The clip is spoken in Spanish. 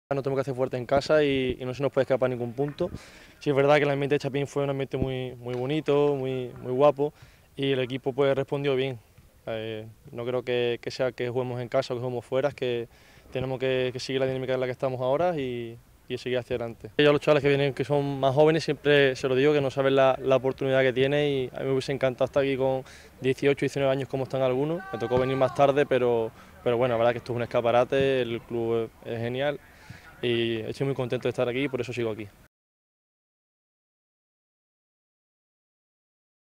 Nos tenemos que hacer fuerte en casa y no se nos puede escapar ningún punto. Sí es verdad que el ambiente de Chapín fue un ambiente muy bonito, muy guapo y el equipo pues respondió bien. No creo que sea que juguemos en casa o que juguemos fuera, es que tenemos que seguir la dinámica en la que estamos ahora y seguir hacia adelante. Yo a los chavales que vienen, que son más jóvenes, siempre se lo digo, que no saben la oportunidad que tienen y a mí me hubiese encantado estar aquí con 18, 19 años como están algunos. Me tocó venir más tarde, pero bueno, la verdad que esto es un escaparate, el club es genial y estoy muy contento de estar aquí y por eso sigo aquí.